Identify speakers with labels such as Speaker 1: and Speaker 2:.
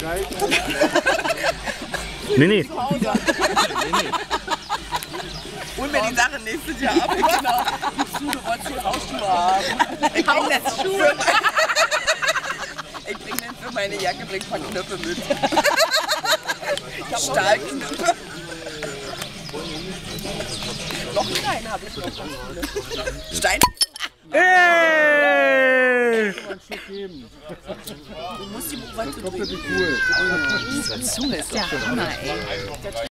Speaker 1: Nee, nee.
Speaker 2: Hol mir die Sache nächstes Jahr ab. Genau. Du wolltest hier Hausschuhe haben. Ich bring den für meine Jacke, bring ein paar Knöpfe mit. Stahlknöpfe. Noch einen habe ich noch. Stein.
Speaker 1: Hey!
Speaker 2: Du musst die Buchwand zu trinken.
Speaker 3: Die Zunge ist der Hammer, ey.